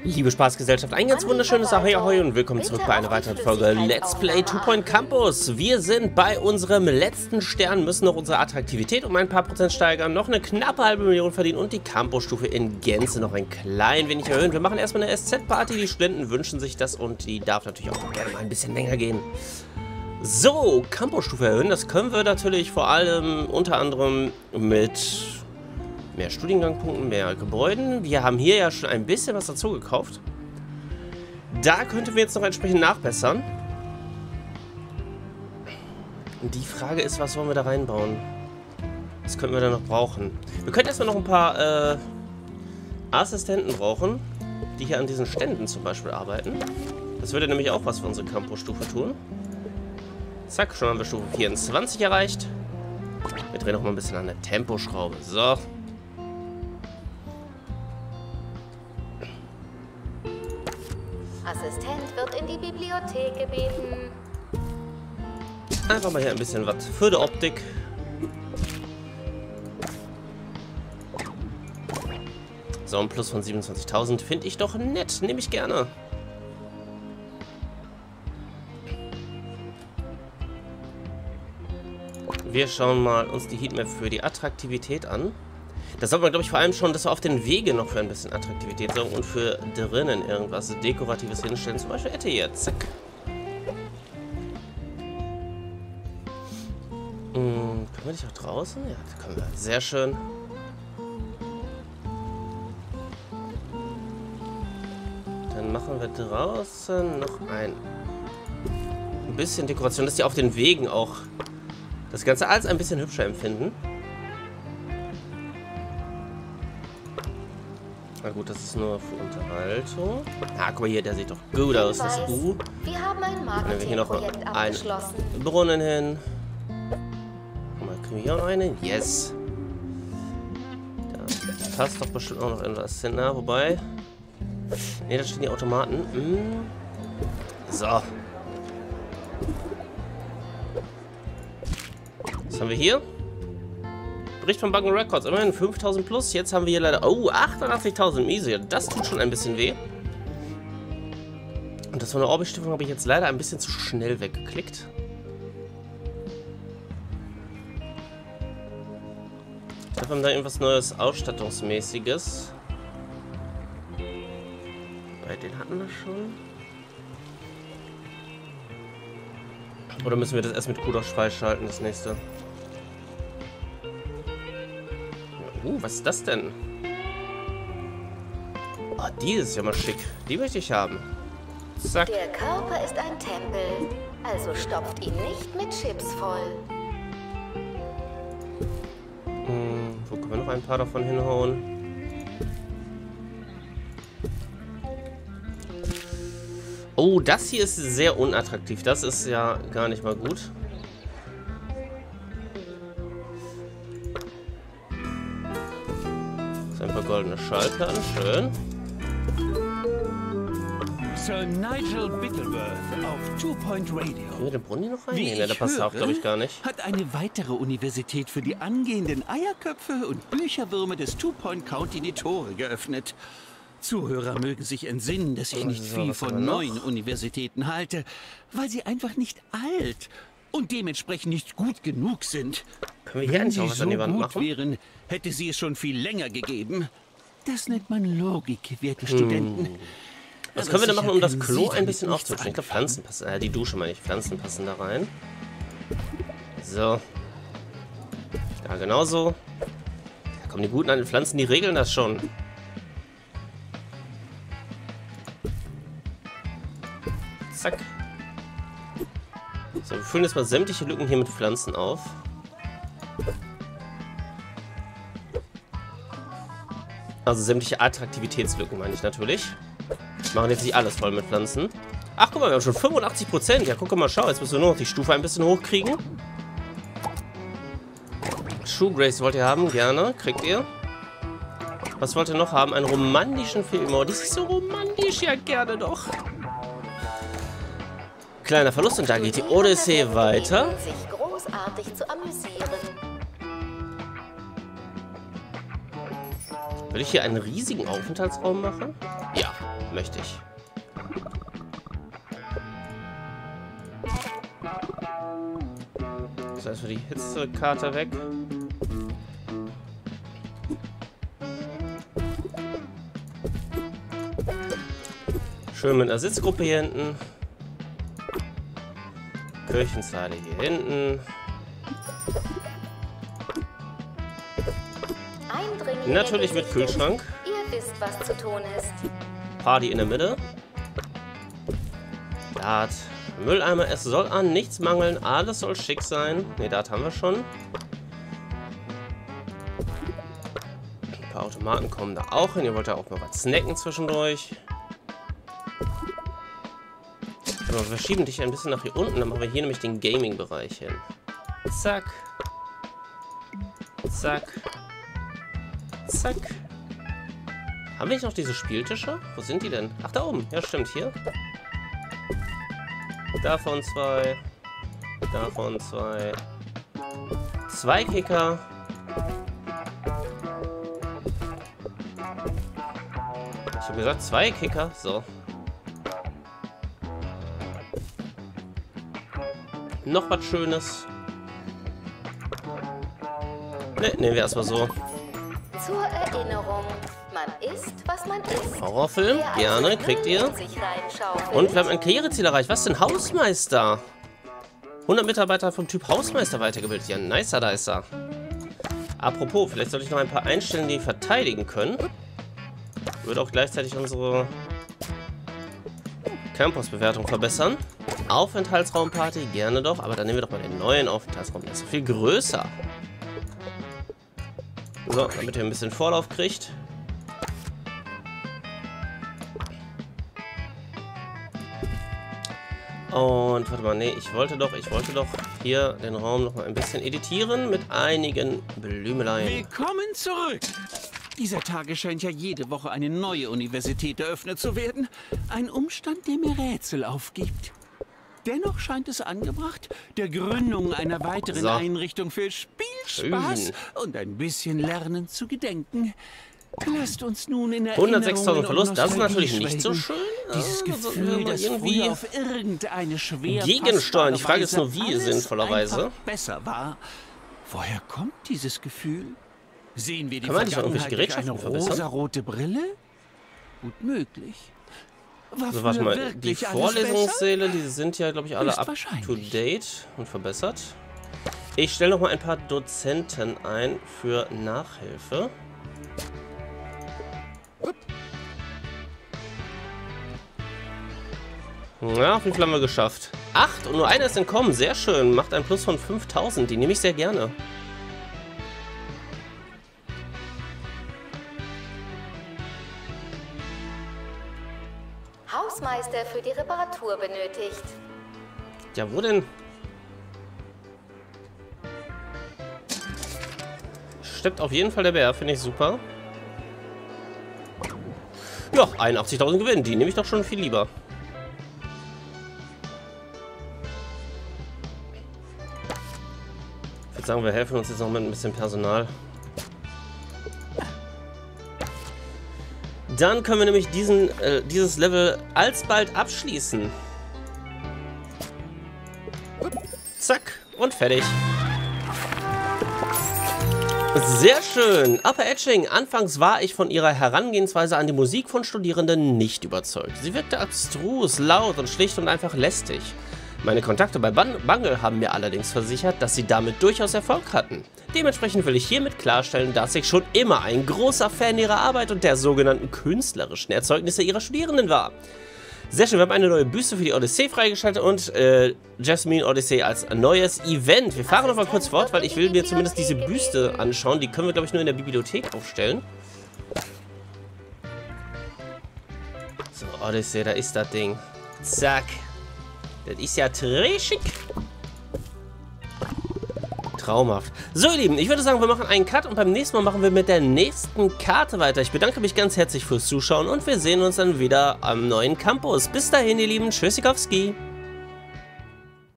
Liebe Spaßgesellschaft, ein ganz wunderschönes Ahoi Ahoi und willkommen zurück bei einer weiteren Folge Let's Play Two Point Campus. Wir sind bei unserem letzten Stern, müssen noch unsere Attraktivität um ein paar Prozent steigern, noch eine knappe halbe Million verdienen und die Campusstufe in Gänze noch ein klein wenig erhöhen. Wir machen erstmal eine SZ-Party, die Studenten wünschen sich das und die darf natürlich auch gerne mal ein bisschen länger gehen. So, Campusstufe erhöhen, das können wir natürlich vor allem unter anderem mit mehr Studiengangpunkten, mehr Gebäuden. Wir haben hier ja schon ein bisschen was dazu gekauft. Da könnten wir jetzt noch entsprechend nachbessern. Und die Frage ist, was wollen wir da reinbauen? Was könnten wir da noch brauchen? Wir könnten erstmal noch ein paar Assistenten brauchen, die hier an diesen Ständen zum Beispiel arbeiten. Das würde nämlich auch was für unsere Campusstufe tun. Zack, schon haben wir Stufe 24 erreicht. Wir drehen noch mal ein bisschen an der Temposchraube. So. Assistent wird in die Bibliothek gebeten. Einfach mal hier ein bisschen was für die Optik. So, ein Plus von 27.000 finde ich doch nett. Nehme ich gerne. Wir schauen mal uns die Heatmap für die Attraktivität an. Da sollte man, glaube ich, vor allem schon, dass wir auf den Wegen noch für ein bisschen Attraktivität sorgen und für drinnen irgendwas Dekoratives hinstellen. Zum Beispiel Ette hier. Zack. Können wir dich auch draußen? Ja, das können wir. Sehr schön. Dann machen wir draußen noch ein bisschen Dekoration, dass die auf den Wegen auch das Ganze als ein bisschen hübscher empfinden. Na gut, das ist nur für Unterhaltung. Ah, guck mal hier, der sieht doch gut aus, das U. Wir haben ein Dann nehmen wir hier noch Marketingprojekt abgeschlossen. einen Brunnen hin. Guck mal, kriegen wir hier auch noch einen? Yes. Da passt doch bestimmt auch noch etwas hin. Na, wobei... Ne, da stehen die Automaten. So. Was haben wir hier? Bericht von Bug & Records. Immerhin 5.000 plus. Jetzt haben wir hier leider... Oh, 88.000 miese. Das tut schon ein bisschen weh. Und das von der Orbit-Stiftung habe ich jetzt leider ein bisschen zu schnell weggeklickt. Ich glaube, wir haben da irgendwas Neues Ausstattungsmäßiges. Bei den hatten wir schon. Oder müssen wir das erst mit Kudos freischalten, das nächste? Was ist das denn? Oh, die ist ja mal schick. Die möchte ich haben. Zack. Der Körper ist ein Tempel, also stopft ihn nicht mit Chips voll. Wo können wir noch ein paar davon hinhauen? Oh, das hier ist sehr unattraktiv. Das ist ja gar nicht mal gut. Ein paar goldene Schallplatten, schön. Sir Nigel Bittleworth auf Two Point Radio. Können wir den Brunnen hier noch rein? Wie Nee, der passt auch, glaube ich, gar nicht. Hat eine weitere Universität für die angehenden Eierköpfe und Bücherwürmer des Two Point County die Tore geöffnet. Zuhörer mögen sich entsinnen, dass ich nicht viel von neuen Universitäten halte, weil sie einfach nicht alt und dementsprechend nicht gut genug sind. Können wir hier eigentlich auch was an die Wand machen? Wären, hätte sie es schon viel länger gegeben. Das nennt man Logik, werte Studenten. Was können wir denn machen, um das Klo ein bisschen aufzuwischen? Ich glaube, Pflanzen passen. Die Dusche meine ich. Pflanzen passen da rein. So. Ja, genauso. Da kommen die guten alten Pflanzen, die regeln das schon. Zack. So, wir füllen jetzt mal sämtliche Lücken hier mit Pflanzen auf. Also sämtliche Attraktivitätslücken meine ich natürlich. Wir machen jetzt nicht alles voll mit Pflanzen. Ach, guck mal, wir haben schon 85%. Ja, guck mal, schau. Jetzt müssen wir nur noch die Stufe ein bisschen hochkriegen. True Grace wollt ihr haben? Gerne. Kriegt ihr. Was wollt ihr noch haben? Einen romantischen Film. Oh, die ist so romantisch. Ja, gerne doch. Kleiner Verlust und da geht die Odyssee weiter. Sich großartig zu amüsieren. Will ich hier einen riesigen Aufenthaltsraum machen? Ja, möchte ich. So, erstmal die Hitzekarte weg. Schön mit einer Sitzgruppe hier hinten. Kirchenzeile hier hinten. Natürlich mit Kühlschrank. Ihr wisst, was zu tun ist. Party in der Mitte. Dart. Mülleimer. Es soll an nichts mangeln. Alles soll schick sein. Ne, Dart haben wir schon. Ein paar Automaten kommen da auch hin. Ihr wollt ja auch mal was snacken zwischendurch. Aber wir verschieben dich ein bisschen nach hier unten. Dann machen wir hier nämlich den Gaming-Bereich hin. Zack. Zack. Zack. Haben wir nicht noch diese Spieltische? Wo sind die denn? Ach, da oben. Ja, stimmt. Hier. Davon 2. Davon 2. 2 Kicker. Ich habe gesagt 2 Kicker. So. Noch was Schönes. Ne, nehmen wir erstmal so. Zur Erinnerung, man isst, was man isst. Horrorfilm, gerne, kriegt ihr. Und wir haben ein Karriereziel erreicht. Was denn? Hausmeister. 100 Mitarbeiter vom Typ Hausmeister weitergebildet. Ja, nicer, da ist er. Apropos, vielleicht sollte ich noch ein paar einstellen, die verteidigen können. Würde auch gleichzeitig unsere Campus-Bewertung verbessern. Aufenthaltsraumparty, gerne doch. Aber dann nehmen wir doch mal den neuen Aufenthaltsraum. Der ist so viel größer. So, damit ihr ein bisschen Vorlauf kriegt. Und, warte mal, nee, ich wollte doch hier den Raum noch mal ein bisschen editieren mit einigen Blümeleien. Willkommen zurück! Dieser Tage scheint ja jede Woche eine neue Universität eröffnet zu werden. Ein Umstand, der mir Rätsel aufgibt. Dennoch scheint es angebracht, der Gründung einer weiteren Einrichtung für Spielspaß und ein bisschen Lernen zu gedenken. Lasst uns nun in der 106.000 Verlust, das ist natürlich nicht so schön. Dieses Gefühl, das früher auf irgendeine schwer gegensteuern. Die Frage ist nur, wie sinnvollerweise. Besser war. Woher kommt dieses Gefühl? Sehen wir die Kann man nicht Vergangenheit irgendwelche durch eine Gerätschaften verbessern? rosarote Brille? Gut möglich. So, warte mal, die Vorlesungssäle, die sind ja, glaube ich, alle up to date und verbessert. Ich stelle noch mal ein paar Dozenten ein für Nachhilfe. Ja, wie viel haben wir geschafft? 8 und nur einer ist entkommen. Sehr schön. Macht ein Plus von 5000. Die nehme ich sehr gerne. Hausmeister für die Reparatur benötigt. Ja, wo denn? Steppt auf jeden Fall der Bär. Finde ich super. Ja, 81.000 Gewinn. Die nehme ich doch schon viel lieber. Ich würde sagen, wir helfen uns jetzt noch mit ein bisschen Personal. Dann können wir nämlich dieses Level alsbald abschließen. Zack, und fertig. Sehr schön. Upper Etching. Anfangs war ich von ihrer Herangehensweise an die Musik von Studierenden nicht überzeugt. Sie wirkte abstrus, laut und schlicht und einfach lästig. Meine Kontakte bei Bungle haben mir allerdings versichert, dass sie damit durchaus Erfolg hatten. Dementsprechend will ich hiermit klarstellen, dass ich schon immer ein großer Fan ihrer Arbeit und der sogenannten künstlerischen Erzeugnisse ihrer Studierenden war. Sehr schön, wir haben eine neue Büste für die Odyssee freigeschaltet und Jasmine Odyssey als neues Event. Wir fahren noch mal kurz fort, weil ich will mir zumindest diese Büste anschauen. Die können wir, glaube ich, nur in der Bibliothek aufstellen. So, Odyssey, da ist das Ding. Zack. Das ist ja trashig. Traumhaft. So, ihr Lieben, ich würde sagen, wir machen einen Cut und beim nächsten Mal machen wir mit der nächsten Karte weiter. Ich bedanke mich ganz herzlich fürs Zuschauen und wir sehen uns dann wieder am neuen Campus. Bis dahin, ihr Lieben. Tschüssikowski.